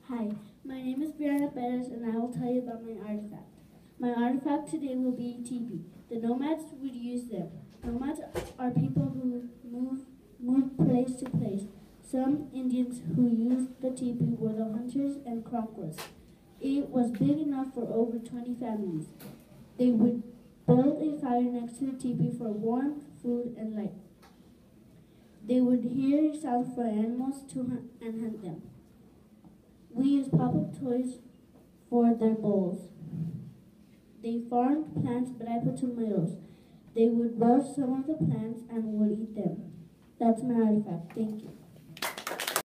Hi, my name is Brianna Perez and I will tell you about my artifact. My artifact today will be teepee. The nomads would use them. Nomads are people who move place to place. Some Indians who used the teepee were the hunters and conquerors. It was big enough for over 20 families. They would build a fire next to the teepee for warmth, food, and light. They would hear sounds for animals to hunt and hunt them. We used pop-up toys for their bowls. They farmed plants, but I put tomatoes. They would roast some of the plants and would eat them. That's my artifact. Thank you.